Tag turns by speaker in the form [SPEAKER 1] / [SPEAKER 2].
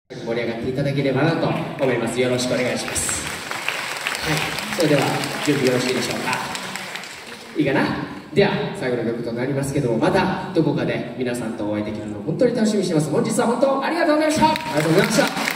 [SPEAKER 1] 盛り上がっていただければなと思います。よろしくお願いします。はい、それでは準備よろしいでしょうか。いいかな。では最後の曲となりますけども、またどこかで皆さんとお会いできるのを本当に楽しみにしてます。本日は本当ありがとうございました。ありがとうございました。